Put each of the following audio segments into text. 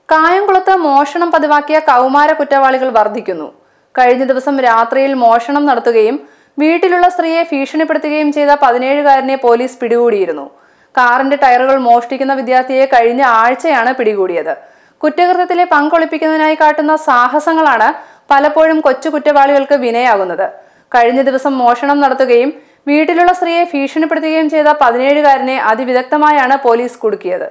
കായംകുളത്ത് മോഷണം പതിവാക്കിയ കൗമാര കുറ്റവാളികൾ വർദ്ധിക്കുന്നു. കഴിഞ്ഞ ദിവസം രാത്രിയിൽ മോഷണം നടത്തുകയും വീട്ടിലുള്ള സ്ത്രീയെ ഭീഷണിപ്പെടുത്തുകയും ചെയ്ത 17-കാരനെ പോലീസ് പിടികൂടിയിരുന്നു. കാറിന്റെ ടയറുകൾ മോഷ്ടിക്കുന്ന വിദ്യാർത്ഥിയെ കഴിഞ്ഞ ആഴ്ചയാണ് പിടികൂടിയത്. കുറ്റകൃത്യത്തിലെ പങ്കൊളിപ്പിക്കുന്നതിനായി കാട്ടുന്ന സാഹസങ്ങളാണ് പലപ്പോഴും കൊച്ചു കുറ്റവാളികൾക്ക് വിനയാകുന്നത്. കഴിഞ്ഞ ദിവസം മോഷണം നടത്തുകയും വീട്ടിലുള്ള സ്ത്രീയെ ഭീഷണിപ്പെടുത്തുകയും ചെയ്ത 17-കാരനെ അതിവിദഗ്ധമായാണ് പോലീസ് കുടുക്കിയത്.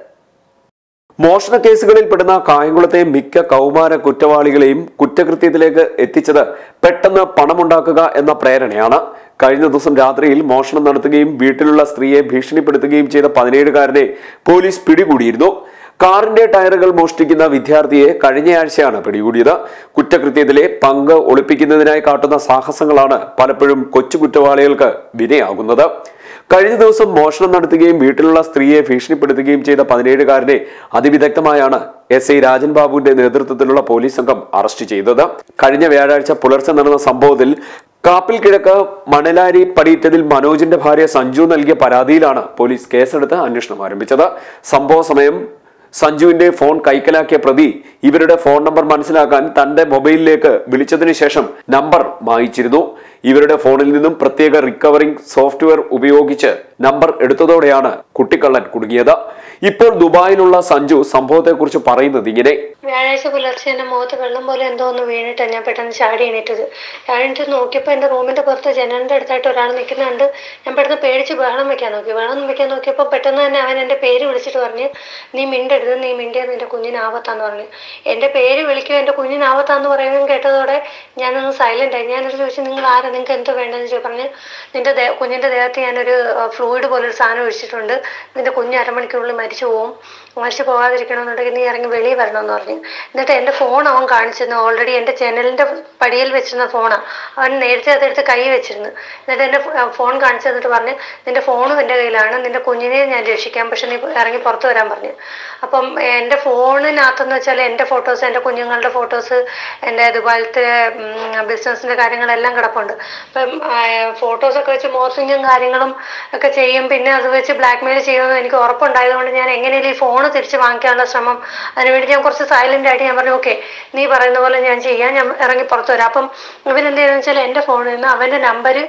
മോഷണ കേസുകളിൽ പെടുന്ന കായംകുളത്തെ മിക്ക കൗമാര കുറ്റവാളികളെയും കുറ്റകൃത്യത്തിലേക്ക് എത്തിച്ചത് പെട്ടെന്ന് പണമുണ്ടാക്കുക എന്ന പ്രേരണയാണ്. കഴിഞ്ഞ ദിവസം രാത്രിയിൽ മോഷണം നടത്തുകയും വീട്ടിലുള്ള സ്ത്രീയെ ഭീഷണിപ്പെടുത്തുകയും ചെയ്ത 17-കാരനെ പോലീസ് പിടികൂടിയിരുന്നു. കാറിന്റെ ടയറുകൾ മോഷ്ടിക്കുന്ന വിദ്യാർത്ഥിയെ കഴിഞ്ഞയാഴ്ചയാണ് പിടികൂടിയത്. കുറ്റകൃത്യത്തിലെ പങ്ക് ഒളിപ്പിക്കുന്നതിനായി കാട്ടുന്ന സാഹസങ്ങളാണ് പലപ്പോഴും കൊച്ചു കുറ്റവാളികൾക്ക് വിനയാകുന്നത്. കഴിഞ്ഞ ദിവസം മോഷണം നടത്തുകയും വീട്ടിലുള്ള സ്ത്രീയെ ഭീഷണിപ്പെടുത്തുകയും ചെയ്ത 17-കാരനെ അതിവിദഗ്ധമായാണ് SI രാജൻ ബാബുവിന്റെ നേതൃത്വത്തിലുള്ള പോലീസ് സംഘം അറസ്റ്റ് ചെയ്തത്. കഴിഞ്ഞ വ്യാഴാഴ്ച പുലർച്ചെ നടന്ന സംഭവത്തിൽ കാപ്പിൽ കിഴക്ക് മണലാരി പടിയിറ്റതിൽ മനോജിന്റെ ഭാര്യ സഞ്ജു നൽകിയ പരാതിയിലാണ് പോലീസ് കേസെടുത്ത് അന്വേഷണം ആരംഭിച്ചത്. സംഭവ സമയം സഞ്ജുവിന്റെ ഫോൺ കൈക്കലാക്കിയ പ്രതി ഇവരുടെ ഫോൺ നമ്പർ മനസ്സിലാക്കാൻ തന്റെ മൊബൈലിലേക്ക് വിളിച്ചതിനു ശേഷം നമ്പർ മായിച്ചിരുന്നു. ഇവരുടെ ഫോണിൽ നിന്നും പ്രത്യേക റിക്കവറിംഗ് സോഫ്റ്റ്വെയർ ഉപയോഗിച്ച് നമ്പർ എടുത്തതോടെയാണ് കുട്ടിക്കള്ളൻ കുടുങ്ങിയത്. ഇപ്പോൾ ദുബായിലുള്ള സഞ്ജു സംഭവത്തെക്കുറിച്ച് പറയുന്നത് ഇങ്ങനെ: വ്യാഴാഴ്ച പുലർച്ചെ എന്റെ മുഖത്ത് വെള്ളം പോലെ എന്തോ ഒന്ന് വീണിട്ട് ഞാൻ പെട്ടെന്ന് ചാടി എണീറ്റ് നോക്കിയപ്പോൾ എന്റെ റൂമിന്റെ പുറത്ത് ജനലിന്റെ അടുത്തായിട്ട് ഒരാൾ നിൽക്കുന്നുണ്ട്. ഞാൻ പെട്ടെന്ന് പേടിച്ച് ബഹളം വെക്കാൻ നോക്കിയപ്പോൾ പെട്ടെന്ന് തന്നെ അവൻ എന്റെ പേര് വിളിച്ചിട്ട് പറഞ്ഞു, നീ മിണ്ടരുത്, നീ മിണ്ടിയത് നിന്റെ കുഞ്ഞിനാവത്താന്ന് പറഞ്ഞു. എന്റെ പേര് വിളിക്കുക എന്റെ കുഞ്ഞിനാവത്താന്ന് പറയുകയും കേട്ടതോടെ ഞാനൊന്ന് സൈലന്റ് ആയി. ഞാനൊരു ചോദിച്ചു, നിങ്ങൾ ആരാ, നിങ്ങൾക്ക് എന്തോ വേണ്ടതെന്ന് പറഞ്ഞ്, നിന്റെ കുഞ്ഞിന്റെ ദേഹത്ത് ഞാനൊരു ഫ്ലൂയിഡ് പോലൊരു സാധനം ഒഴിച്ചിട്ടുണ്ട്, നിന്റെ കുഞ്ഞ് അരമണിക്കൂറിൽ മരിച്ചു പോകാതിരിക്കണമെന്നുണ്ടെങ്കിൽ നീ ഇറങ്ങി വെളിയിൽ വരണമെന്ന് പറഞ്ഞു. എന്നിട്ട് എൻ്റെ ഫോൺ അവൻ കാണിച്ചിരുന്നു. ഓൾറെഡി എൻ്റെ ജനലിൻ്റെ പടിയിൽ വെച്ചിരുന്ന ഫോണാണ്. അവൻ നേരത്തെ അതെടുത്ത് കൈ വെച്ചിരുന്നു. എന്നിട്ട് എൻ്റെ ഫോൺ കാണിച്ചു തന്നിട്ട് പറഞ്ഞ്, നിന്റെ ഫോണും എൻ്റെ കയ്യിലാണ്, നിന്റെ കുഞ്ഞിനെ ഞാൻ രക്ഷിക്കാം, പക്ഷെ നീ ഇറങ്ങി പുറത്ത് വരാൻ പറഞ്ഞു. അപ്പം എൻ്റെ ഫോണിനകത്തെന്ന് വെച്ചാൽ എൻ്റെ ഫോട്ടോസ്, എൻ്റെ കുഞ്ഞുങ്ങളുടെ ഫോട്ടോസ്, എൻ്റെ ദുബായിലത്തെ ബിസിനസ്സിൻ്റെ കാര്യങ്ങളെല്ലാം കിടപ്പുണ്ട്. അപ്പം ഫോട്ടോസൊക്കെ വെച്ച് മോർഫിങ്ങും കാര്യങ്ങളും ഒക്കെ ചെയ്യും. പിന്നെ അത് വെച്ച് ബ്ലാക്ക് മെയിൽ ചെയ്യുമെന്ന് എനിക്ക് ഉറപ്പുണ്ടായതുകൊണ്ട് ഞാൻ എങ്ങനെയും ഈ ഫോൺ തിരിച്ച് വാങ്ങിക്കാനുള്ള ശ്രമം, അതിനുവേണ്ടി ഞാൻ കുറച്ച് സൈലന്റ് ആയിട്ട് ഞാൻ പറഞ്ഞു, ഓക്കെ നീ പറയുന്ന പോലെ ഞാൻ ചെയ്യാം, ഞാൻ ഇറങ്ങി പുറത്തു വരാം. അപ്പം ഇവനെന്ത് ചെയ്തെന്ന് വെച്ചാൽ എൻ്റെ ഫോണിൽ നിന്ന് അവൻ്റെ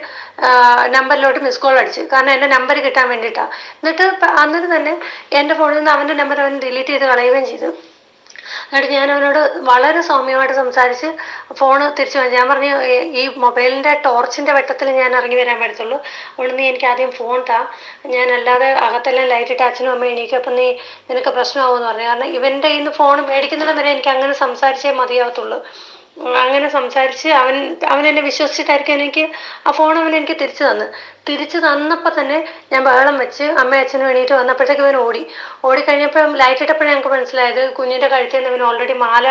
നമ്പറിലോട്ട് മിസ് കോൾ അടിച്ചു. കാരണം എൻ്റെ നമ്പർ കിട്ടാൻ വേണ്ടിയിട്ടാണ്. എന്നിട്ട് തന്നെ എൻ്റെ ഫോണിൽ നിന്ന് അവൻ്റെ നമ്പർ അവൻ ഡിലീറ്റ് ചെയ്ത് കളയുകയും ചെയ്തു. എന്നിട്ട് ഞാൻ അവനോട് വളരെ സൗമ്യമായിട്ട് സംസാരിച്ച് ഫോണ് തിരിച്ചു വാങ്ങി. ഞാൻ പറഞ്ഞു, ഈ മൊബൈലിൻ്റെ ടോർച്ചിൻ്റെ വെട്ടത്തിൽ ഞാൻ ഇറങ്ങി വരാൻ പറ്റത്തുള്ളൂ, അതുകൊണ്ട് നീ എനിക്ക് ആദ്യം ഫോൺ താ, ഞാൻ അല്ലാതെ അകത്തെല്ലാം ലൈറ്റ് ഇട്ട് അച്ഛനും അമ്മയും എണീക്കും, അപ്പം നിനക്ക് പ്രശ്നമാകുമെന്ന് പറഞ്ഞു. കാരണം ഇവൻ്റെ കയ്യിൽ നിന്ന് ഫോൺ മേടിക്കുന്നിടം വരെ എനിക്ക് അങ്ങനെ സംസാരിച്ചേ മതിയാവത്തുള്ളൂ. അങ്ങനെ സംസാരിച്ച് അവൻ എന്നെ വിശ്വസിച്ചിട്ടായിരിക്കും എനിക്ക് ആ ഫോൺ എനിക്ക് തിരിച്ചു തന്നപ്പോൾ തന്നെ ഞാൻ ബഹളം വെച്ച് അമ്മയും അച്ഛനും എണീറ്റ് വന്നപ്പോഴത്തേക്ക് അവൻ ഓടിക്കഴിഞ്ഞപ്പോൾ ലൈറ്റ് ഇട്ടപ്പോഴേ ഞങ്ങൾക്ക് മനസ്സിലായത് കുഞ്ഞിൻ്റെ കഴുത്തിൽ നിന്ന് അവൻ ഓൾറെഡി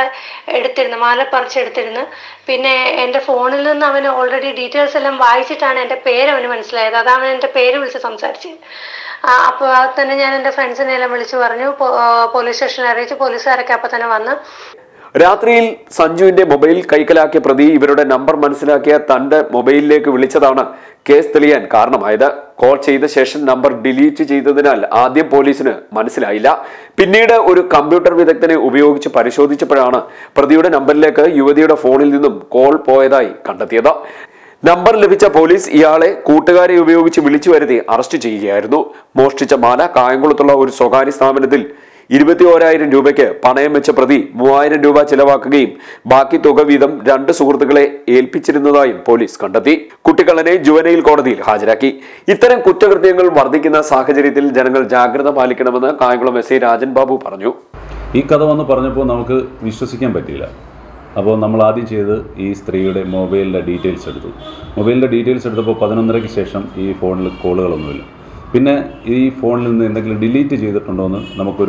മാല പറിച്ചെടുത്തിരുന്നു. പിന്നെ എൻ്റെ ഫോണിൽ നിന്ന് അവന് ഓൾറെഡി ഡീറ്റെയിൽസ് എല്ലാം വായിച്ചിട്ടാണ് എൻ്റെ പേര് അവന് മനസ്സിലായത്. അതാണ് എൻ്റെ പേര് വിളിച്ച് സംസാരിച്ചത്. അപ്പോൾ തന്നെ ഞാൻ എൻ്റെ ഫ്രണ്ട്സിനെ എല്ലാം വിളിച്ചു പറഞ്ഞു, പോലീസ് സ്റ്റേഷനിൽ അറിയിച്ചു. പോലീസുകാരൊക്കെ അപ്പോൾ തന്നെ വന്ന് രാത്രിയിൽ സഞ്ജുവിന്റെ മൊബൈൽ കൈക്കലാക്കിയ പ്രതി ഇവരുടെ നമ്പർ മനസ്സിലാക്കിയ തന്റെ മൊബൈലിലേക്ക് വിളിച്ചതാണ് കേസ് തെളിയാൻ കാരണമായത്. കോൾ ചെയ്ത ശേഷം നമ്പർ ഡിലീറ്റ് ചെയ്തതിനാൽ ആദ്യം പോലീസിന് മനസ്സിലായില്ല. പിന്നീട് ഒരു കമ്പ്യൂട്ടർ വിദഗ്ധനെ ഉപയോഗിച്ച് പരിശോധിച്ചപ്പോഴാണ് പ്രതിയുടെ നമ്പറിലേക്ക് യുവതിയുടെ ഫോണിൽ നിന്നും കോൾ പോയതായി കണ്ടെത്തിയത്. നമ്പർ ലഭിച്ച പോലീസ് ഇയാളെ കൂട്ടുകാരെ ഉപയോഗിച്ച് വിളിച്ചു വരുത്തി അറസ്റ്റ് ചെയ്യുകയായിരുന്നു. മോഷ്ടിച്ച മാല കായംകുളത്തുള്ള ഒരു സ്വകാര്യ സ്ഥാപനത്തിൽ 21,000 രൂപയ്ക്ക് പണയം വെച്ച പ്രതി 3,000 രൂപ ചിലവാക്കുകയും ബാക്കി തുക വീതം 2 സുഹൃത്തുക്കളെ ഏൽപ്പിച്ചിരുന്നതായും പോലീസ് കണ്ടെത്തി. കുട്ടിക്കള്ളനെ ജുവനൈൽ കോടതിയിൽ ഹാജരാക്കി. ഇത്തരം കുറ്റകൃത്യങ്ങൾ വർദ്ധിക്കുന്ന സാഹചര്യത്തിൽ ജനങ്ങൾ ജാഗ്രത പാലിക്കണമെന്ന് കായംകുളം SI രാജൻ ബാബു പറഞ്ഞു. ഈ കഥ വന്ന് പറഞ്ഞപ്പോൾ നമുക്ക് വിശ്വസിക്കാൻ പറ്റിയില്ല. അപ്പോൾ നമ്മൾ ആദ്യം ചെയ്ത് ഈ സ്ത്രീയുടെ മൊബൈലിൻ്റെ ഡീറ്റെയിൽസ് എടുത്തു. മൊബൈലിൻ്റെ ഡീറ്റെയിൽസ് എടുത്തപ്പോൾ 11:30-ക്ക് ശേഷം ഈ ഫോണിൽ കോളുകളൊന്നുമില്ല. പിന്നെ ഈ ഫോണിൽ നിന്ന് എന്തെങ്കിലും ഡിലീറ്റ് ചെയ്തിട്ടുണ്ടോ എന്ന് നമുക്കൊരു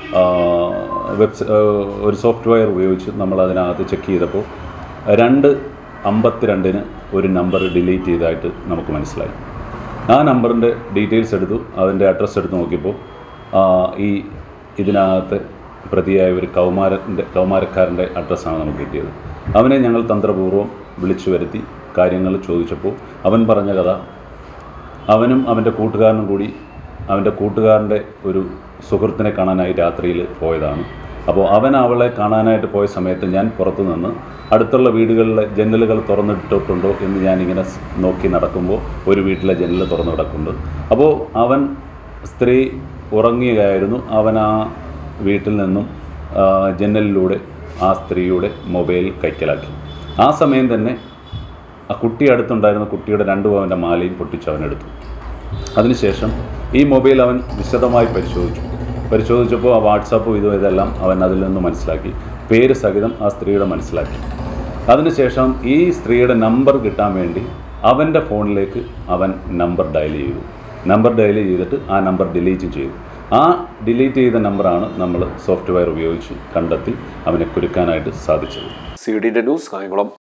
ഒരു സോഫ്റ്റ്വെയർ ഉപയോഗിച്ച് നമ്മൾ അതിനകത്ത് ചെക്ക് ചെയ്തപ്പോൾ 2:52-ന് ഒരു നമ്പർ ഡിലീറ്റ് ചെയ്തതായിട്ട് നമുക്ക് മനസ്സിലായി. ആ നമ്പറിൻ്റെ ഡീറ്റെയിൽസ് എടുത്തു, അതിൻ്റെ അഡ്രസ്സ് എടുത്ത് നോക്കിയപ്പോൾ ഇതിനകത്ത് പ്രതിയായ ഒരു കൗമാരക്കാരൻ്റെ അഡ്രസ്സാണ് നമുക്ക് കിട്ടിയത്. അവനെ ഞങ്ങൾ തന്ത്രപൂർവ്വം വിളിച്ചു വരുത്തി കാര്യങ്ങൾ ചോദിച്ചപ്പോൾ അവൻ പറഞ്ഞ കഥ, അവനും അവൻ്റെ കൂട്ടുകാരനും കൂടി അവൻ്റെ കൂട്ടുകാരൻ്റെ ഒരു സുഹൃത്തിനെ കാണാനായി രാത്രിയിൽ പോയതാണ്. അപ്പോൾ അവൻ അവളെ കാണാനായിട്ട് പോയ സമയത്ത് ഞാൻ പുറത്തു നിന്ന് അടുത്തുള്ള വീടുകളിലെ ജനലുകൾ തുറന്നിട്ടിട്ടുണ്ടോ എന്ന് ഞാനിങ്ങനെ നോക്കി നടക്കുമ്പോൾ ഒരു വീട്ടിലെ ജനൽ തുറന്നു കിടക്കുന്നുണ്ട്. അപ്പോൾ അവൻ സ്ത്രീ ഉറങ്ങുകയായിരുന്നു. അവൻ ആ വീട്ടിൽ നിന്നും ജനലിലൂടെ ആ സ്ത്രീയുടെ മൊബൈൽ കൈക്കലാക്കി. ആ സമയം തന്നെ ആ കുട്ടി അടുത്തുണ്ടായിരുന്ന കുട്ടിയുടെ 2 പവൻ്റെ മാലയും പൊട്ടിച്ച് അവനെടുത്തു. അതിനുശേഷം ഈ മൊബൈൽ അവൻ വിശദമായി പരിശോധിച്ചപ്പോൾ ആ വാട്സാപ്പും ഇതെല്ലാം അവൻ അതിൽ നിന്ന് മനസ്സിലാക്കി. പേര് സഹിതം ആ സ്ത്രീയുടെ മനസ്സിലാക്കി. അതിനുശേഷം ഈ സ്ത്രീയുടെ നമ്പർ കിട്ടാൻ വേണ്ടി അവൻ്റെ ഫോണിലേക്ക് അവൻ നമ്പർ ഡയൽ ചെയ്തിട്ട് ആ നമ്പർ ഡിലീറ്റ് ചെയ്തു. ആ ഡിലീറ്റ് ചെയ്ത നമ്പറാണ് നമ്മൾ സോഫ്റ്റ്വെയർ ഉപയോഗിച്ച് കണ്ടെത്തി അവനെ കുരുക്കാനായിട്ട് സാധിച്ചത്. CDN news Kayamkulam.